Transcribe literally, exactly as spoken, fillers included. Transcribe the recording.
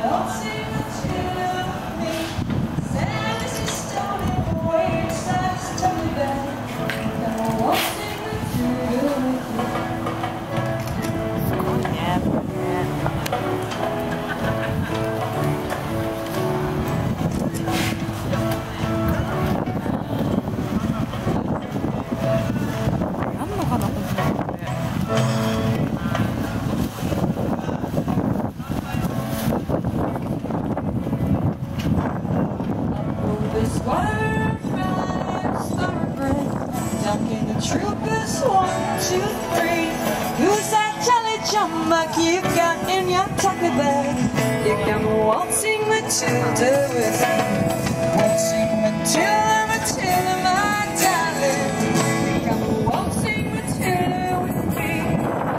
Troopers, one, two, three. Who's that jolly jumbuck you've got in your tackle bag? You come waltzing Matilda with me, waltzing Matilda.